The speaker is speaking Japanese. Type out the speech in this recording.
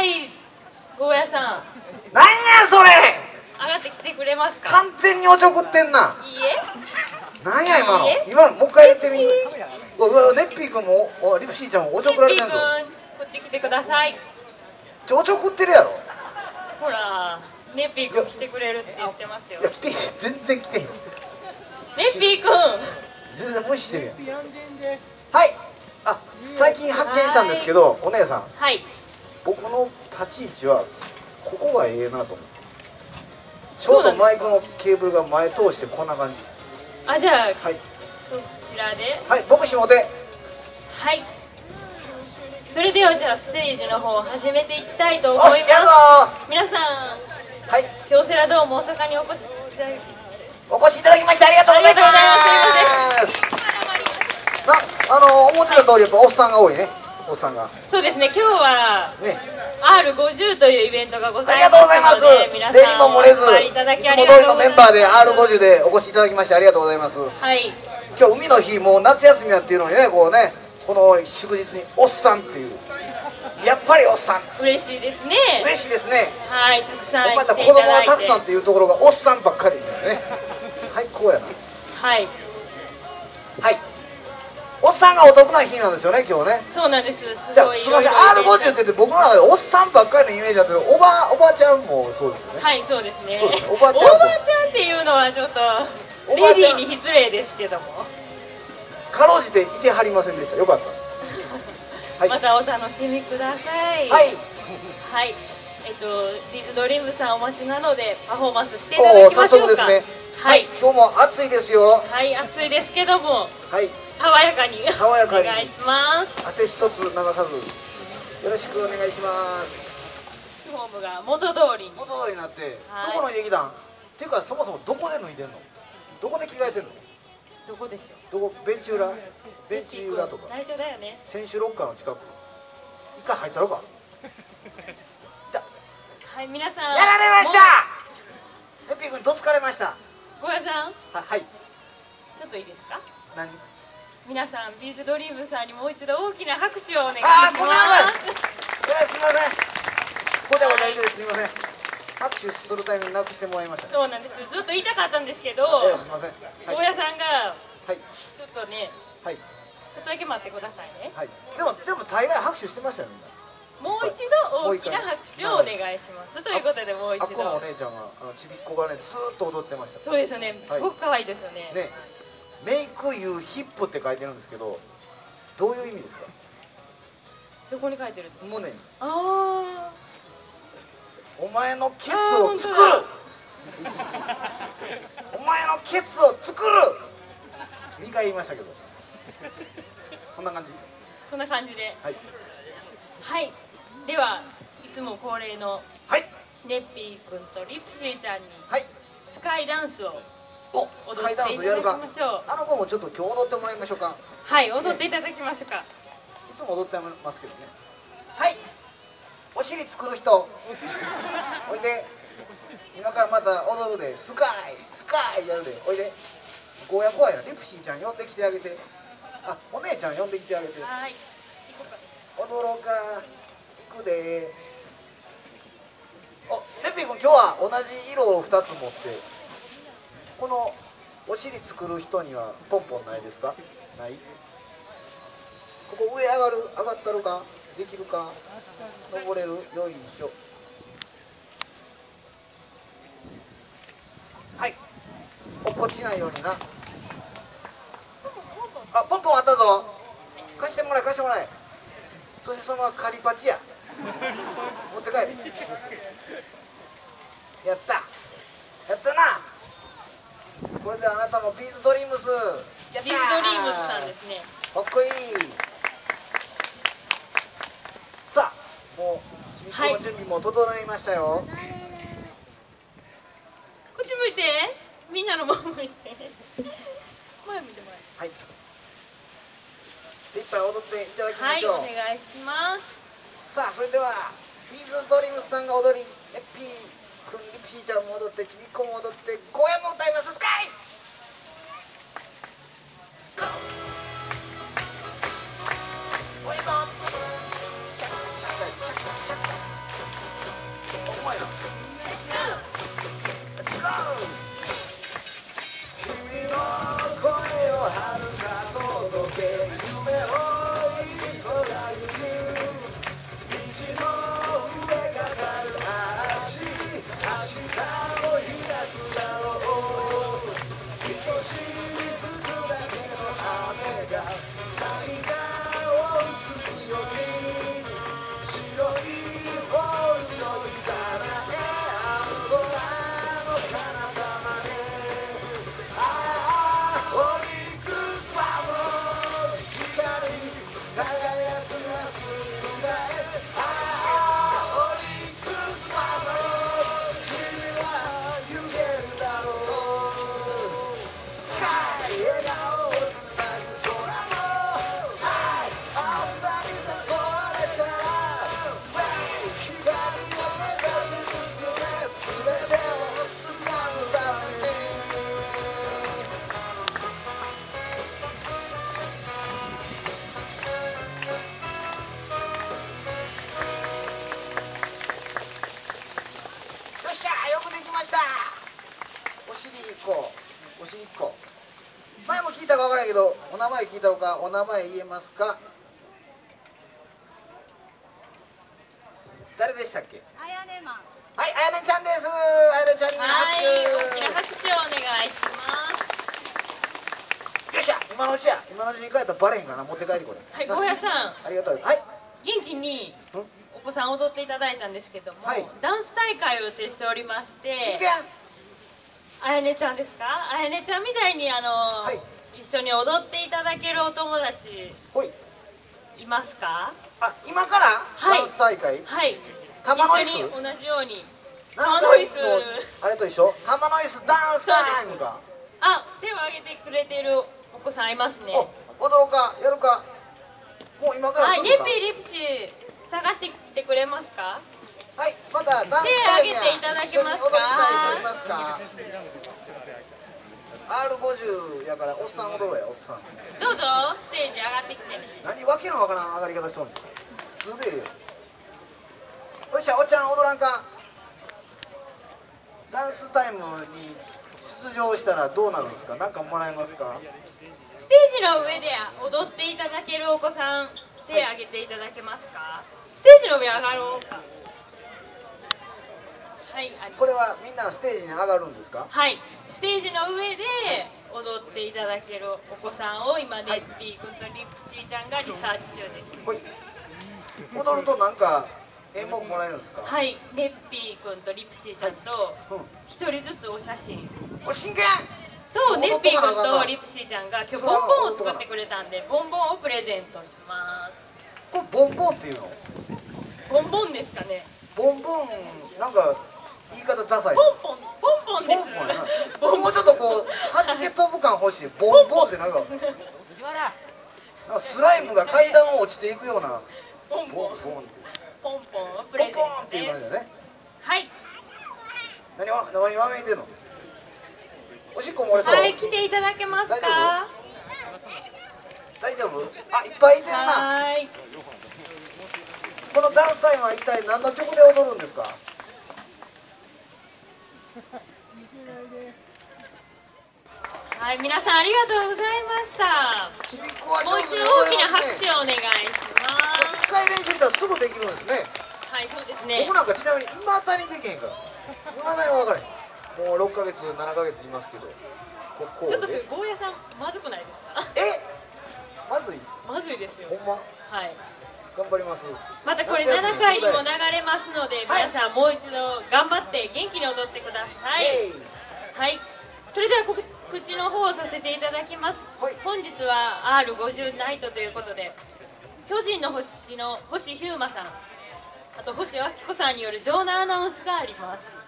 い、ゴーヤさん。 なんやそれ。 上がってきてくれますか。 完全におちょくってんな。 いいえ。 なんや今の。 いいえ今のもう一回言ってみ。ネッピー君もリプシーちゃんもおちょくられてんぞ。 ピー君、こっち来てください。 おちょくってるやろ。 ほら、ネッピー君来てくれるって言ってますよ。 いや来てへん、全然来てへん。 ネッピー君。 全然無視してるやん。はい。あ、最近発見したんですけど、お姉さん。 はい。 僕の立ち位置はここがええなと思って。ちょうどマイクのケーブルが前通してこんな感じ。 あ、じゃあ、 はい。 そちらで。 はい、僕下手。 はい。それではじゃあステージの方を始めていきたいと思います。 よし、やるぞ皆さん、 はい、 京セラドーム大阪にお越しいただきお越しいただきましてありがとうございます。思ってた通りやっぱおっさんが多いね。おっさんが。 そうですね、今日はね。 R50 というイベントがございありがとうございます。 ますので、皆さん例にも漏れず、 お集まりいただいつもきあり通りのメンバーでがとうございます。 R50 でお越しいただきましてありがとうございます。 はい。 今日海の日、もう夏休みやっていうのにね、こうね、この祝日におっさんっていう、やっぱりおっさん嬉しいですね。 嬉しいですね。 はい、たくさんまた子来ていただいて。 供がたくさんっていうところがおっさんばっかりだよね。最高やな。 はい。 はい。おっさんがお得な日なんですよね、今日ね。 そうなんです。すじゃあごいすみません、R50 って言って僕の中でおっさんばっかりのイメージだけど、おばちゃんもそうですよね。 はい、そうですね。 そうですおばちゃんもっていうのはちょっとおばちゃんレディーに失礼ですけども。 かろうじていてはりませんでした。よかった。はい。 またお楽しみください。 はい。 はい。ディズドリームさんお待ちなのでパフォーマンスしていただきましょうか。 早速ですね。 はい。 今日も暑いですよ。 はい、暑いですけども、 はい。 爽やかに爽やかにお願いします。 汗一つ流さずよろしくお願いします。 フォームが元通りに。 元通りになって、 はいどこの劇団っていうか、そもそもどこで脱いでんの、どこで着替えてんの、 どこでしょう。 どこ、ベンチ裏、ベンチ裏とか内緒だよね。 選手ロッカーの近く、一回入ったろか。 はい、皆さん。 やられました。ヘッピー君どつかれました。 小屋さん、 はい。 ちょっといいですか。 何。 皆さん、ビーズドリームさんにもう一度大きな拍手をお願いしあー、 ます。 ごめんなさい。すみません。ごちゃごちゃ言ってすみません。拍手するタイミングなくしてもらいましたね。 そうなんです。ずっと言いたかったんですけど、 すみません。 大家さんがはい。 ちょっとね、 はい。 ちょっとだけ待ってくださいね。 はい。でも大概拍手してましたよ、みんな。 もう一度大きな拍手をお願いします。ということでもう一あっこのお度。 姉ちゃんがちびっこがねずーっと踊ってました。 そうですよね。すごく可愛いですよね。 ね、メイクユーヒップって書いてるんですけど、どういう意味ですか。 どこに書いてるの？ 胸に。 あお前のケツあ。 を作る。お前のケツを作る。2回言いましたけど。こんな感じ。 そんな感じで。 はい。 はい。では、いつも恒例のはい。 ネッピー君とリプシーちゃんにはい。 スカイダンスをお、スカイダンスやるか。 踊っていただきましょう。 あの子もちょっと今日踊ってもらいましょうか。 はい、踊っていただきましょうか。 いつも踊ってますけどね。はい。お尻作る人。おいで。今からまた踊るで。スカイやるで。おいで。ゴーヤ怖いな。リプシーちゃん呼んできてあげて。あ、お姉ちゃん呼んできてあげて。 はい。 踊ろうか。行くで。お、レピー君今日は同じ色を2つ持って。このお尻作る人にはポンポンないですか？ない？ここ上上がったるか？できるか？登れる？よいしょ。はい。落っこちないようにな。あ、ポンポンあったぞ。貸してもらえ。そしてそのままカリパチや。持って帰れ。やったな。これであなたもビーズドリームス。やったー。 ビーズドリームスさんですね。 かっこいい。さあ、もうちびっこの準備も整いましたよ。 こっち向いて。みんなの方向いて。前見てもらはい。精一杯踊っていただきまはい、 しょう。 お願いします。 さあ、それではビーズドリームスさんが踊り、エッピーくん、リプシーちゃんも踊って、ちびっこも踊って、ゴーヤも歌います。スカイゴー。ゴーヤゴー。シャッシャッシャッシャッシャッ。 遥か届け夢を生きとらゆる虹の上かかる足明日を開くだろう愛しいつくだけの雨が涙を映すように白いボールのいざなえ青空の彼方までオリンクスバブル光輝くなすんだへオリンクスバブル君は行けるだろう笑顔をつなぐ空も青さに誘われた光を目指し進め全てをつかむためによっしゃよくできましたお尻1個お尻1個前も聞いたか分からないけどお名前聞いたのかお名前言えますか誰でしたっけあやねマン。 はいあやねちゃんですあやねちゃんにはい、大きな拍拍手をお願いします。 手よっしゃ今のうちや今のうちに帰ったらバレへんかな持って帰りこれはい、ゴーヤさん、 ありがとうはい元気にお子さん踊っていただいたんですけども、 はいダンス大会を予定しておりまして、 真剣あやねちゃんですか？あやねちゃんみたいにい一緒に踊っていただけるお友達ほいいますか？ あ今からはいダンス大会はい。 玉の椅子一緒に同じように。 玉の椅子のあれと一緒玉の椅子ダンスタイムかあ、手を挙げてくれているお子さんいますね。 お踊ろうかやるかもう今からはい、 すぐかレピリプシ探してきてくれますか？ はいまたダンスタイムや手挙げていただけますか一緒に踊りたい人いますか R50 やからおっさん踊ろうやおっさんどうぞステージ上がってきてね。 何わけのわからん上がり方しとんねん普通でええよよっしゃおっちゃん踊らんかダンスタイムに出場したらどうなるんですか何かもらえますかステージの上で踊っていただけるお子さん、手挙げていただけますか？ステージの上上がろうか。はい、 これはみんなステージに上がるんですかはい、ステージの上で踊っていただけるお子さんを今、ネッピー君とリプシーちゃんがリサーチ中です。 ほい踊るとなんか絵ももらえるんですかはい、ネッピー君とリプシーちゃんとうん一人ずつお写真おい真剣とネッピー君踊っとかなあかんなとリプシーちゃんが今日ボンボンを作ってくれたんでボンボンをプレゼントします。 これボンボンっていうのボンボンですかね。 ボンボンなんか言い方ダサいポンポンポンポンです。 ボンボンやなもうちょっとこう弾け飛ぶ感欲しいボンボンってなんかスライムが階段を落ちていくようなポンポンボンボンってポンポンをプポンレゼントポンっていうです。 感じだねはい何わめいてんのおしっこ漏れそうはい、来ていただけますか？ 大丈夫あいっぱいいてるなはーい。 このダンスタイムは一体何の曲で踊るんですかはい、皆さんありがとうございました。 ちびっこはもう一上手に度大きな踊れますね拍手をお願いします。 一回練習したらすぐできるんですねはい、そうですね僕。なんかちなみにいまだにできへんからいまだに分からへんもう6ヶ月7ヶ月いますけどこうちょっとでゴーヤさんまずくないですか？ えまずいまずいですよ。 ほんまはい。 頑張りますまたこれ7回にも流れますので、 はい皆さんもう一度頑張って元気に踊ってください。はい。それでは告知の方をさせていただきます。 はい本日は R50 ナイトということで、巨人の星の星飛雄馬さん、あと星明子さんによる場内アナウンスがあります。